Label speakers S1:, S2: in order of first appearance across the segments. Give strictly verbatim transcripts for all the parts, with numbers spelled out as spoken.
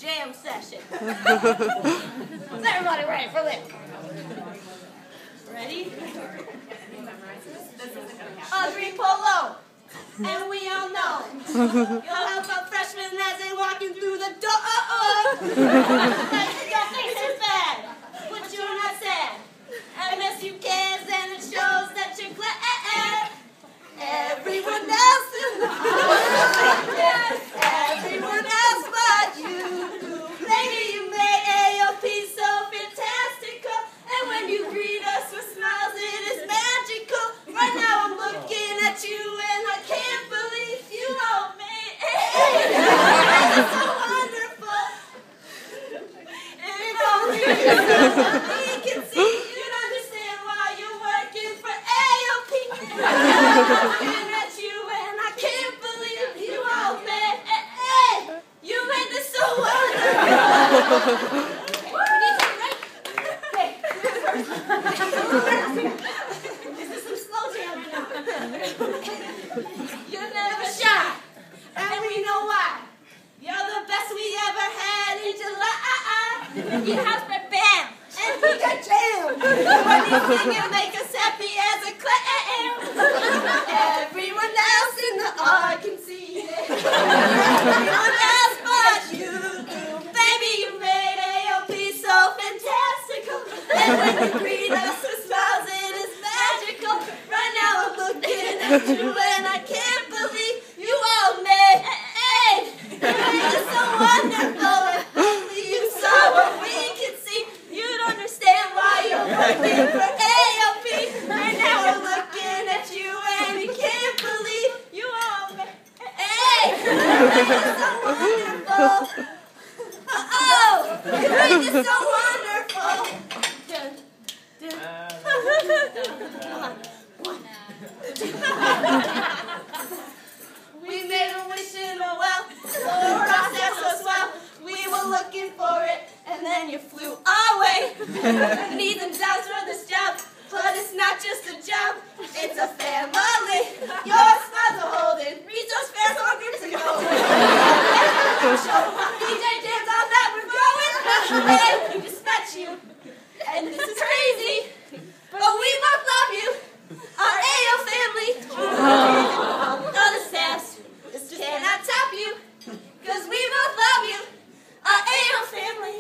S1: jam session. Is everybody ready for this? Ready? A green polo, and we all know you'll help out freshmen as they walking through the door. Your face is bad, but you're not sad. Unless you cares, and it shows that you're glad. Everyone else in the room, yes, everyone else but you. Maybe you made A O P so fantastical, and when you greet us with smiles, it is magical. Right now I'm looking at you, and I can't believe you all made it. It's so wonderful. If only we can see, you'd understand why you're working for A O P. Looking at you, and I can't believe you all made it. You made this so wonderful. Hey, this is some slow jam now. You're never shy, and we know why. You're the best we ever had in July. You have the band, and we got jam. When you sing, you make us happy as a clam. Everyone else in the art can see it. Everyone else but you do. Baby, you made A O P so fantastical. And when you greet us with smiles, it is magical. Right now I'm looking at you, and I can't believe you all made it. You made it so wonderful. If only you saw what we can see, you'd understand why you're working for A O P. Right now we're looking at you, and we can't believe you all made it. You made it so wonderful. Oh, you made it so wonderful. Dun, dun. We made a wish in a well, the process was well. We were looking for it, and then you flew away. Needs and downs for this job, but it's not just a job, it's a family. Your smiles are holding, resource fairs are good to go. Show D J jams on that we're going. And we just met you, and this is crazy, but we both love you. Our AOPhamily. All the staffs just cannot top you, cause we both love you. Our AOPhamily.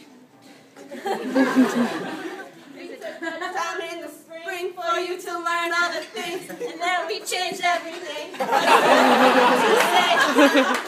S1: We took the time in the spring for you to learn all the things, and then we changed everything. To say,